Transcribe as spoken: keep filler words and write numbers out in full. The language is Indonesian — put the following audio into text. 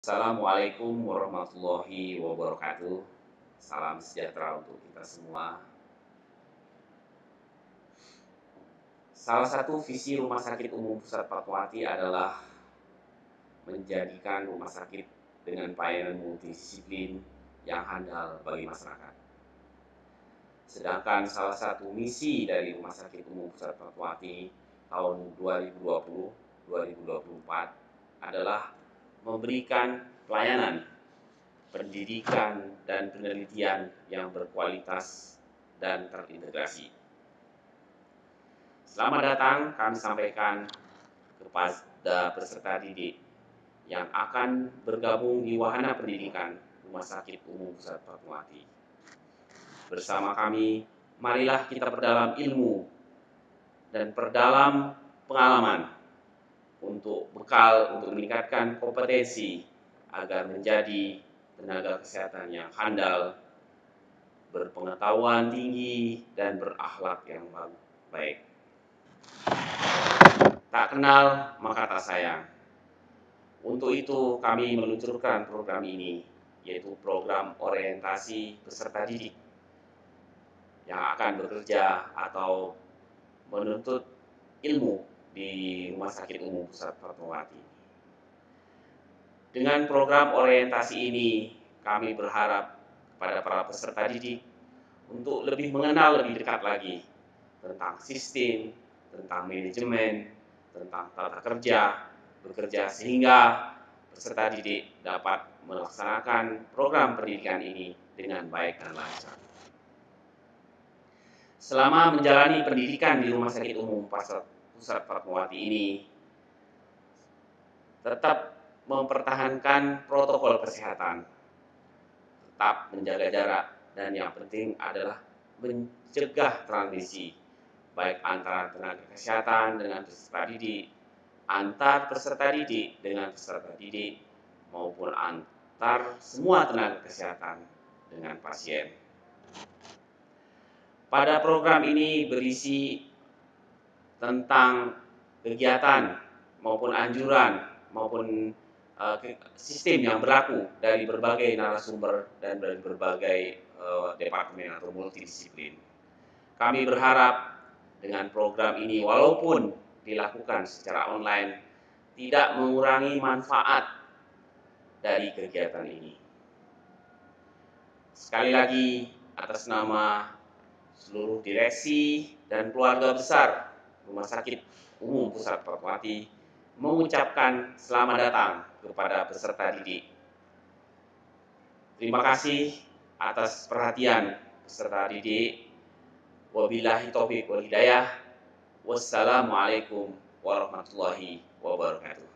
Assalamualaikum warahmatullahi wabarakatuh. Salam sejahtera untuk kita semua. Salah satu visi Rumah Sakit Umum Pusat Fatmawati adalah menjadikan rumah sakit dengan pelayanan multidisiplin yang handal bagi masyarakat. Sedangkan salah satu misi dari Rumah Sakit Umum Pusat Fatmawati tahun dua ribu dua puluh sampai dua ribu dua puluh empat adalah memberikan pelayanan, pendidikan, dan penelitian yang berkualitas dan terintegrasi. Selamat datang kami sampaikan kepada peserta didik yang akan bergabung di wahana pendidikan Rumah Sakit Umum Pusat Fatmawati. Bersama kami, marilah kita perdalam ilmu dan perdalam pengalaman untuk bekal untuk meningkatkan kompetensi agar menjadi tenaga kesehatan yang handal, berpengetahuan tinggi, dan berakhlak yang baik. Tak kenal maka tak sayang. Untuk itu kami meluncurkan program ini, yaitu program orientasi peserta didik yang akan bekerja atau menuntut ilmu di Rumah Sakit Umum Pusat Fatmawati. Dengan program orientasi ini, kami berharap kepada para peserta didik untuk lebih mengenal lebih dekat lagi tentang sistem, tentang manajemen, tentang tata kerja, bekerja sehingga peserta didik dapat melaksanakan program pendidikan ini dengan baik dan lancar. Selama menjalani pendidikan di Rumah Sakit Umum Pusat Fatmawati ini, tetap mempertahankan protokol kesehatan, tetap menjaga jarak, dan yang penting adalah mencegah transmisi, baik antara tenaga kesehatan dengan peserta didik, antar peserta didik dengan peserta didik, maupun antar semua tenaga kesehatan dengan pasien. Pada program ini berisi tentang kegiatan maupun anjuran maupun uh, sistem yang berlaku dari berbagai narasumber dan dari berbagai uh, departemen atau multidisiplin. Kami berharap dengan program ini walaupun dilakukan secara online tidak mengurangi manfaat dari kegiatan ini. Sekali lagi atas nama seluruh direksi dan keluarga besar Rumah Sakit Umum Pusat Fatmawati mengucapkan selamat datang kepada peserta didik. Terima kasih atas perhatian peserta didik. Wabillahi taufiq wal hidayah. Wassalamualaikum warahmatullahi wabarakatuh.